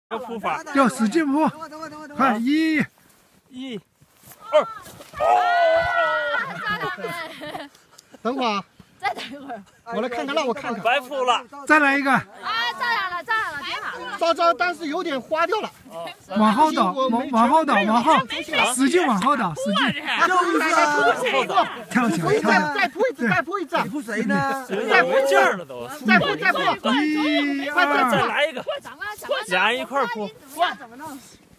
扑法， 要使劲扑，快1、 2， 等会儿， 再等一会儿， 我来看看，让我看看。 白扑了， 再来一个。 啊，照样了，挺好的。 招，但是有点花掉了。 往后倒，往后倒，往后，使劲往后倒，使劲。 就是跳起来，跳起来。 再扑一次，再扑一次。 你扑谁呢？ 再没劲儿了都。 再扑，1、 再来一个， 快， 俩人一块扑。 怎么弄？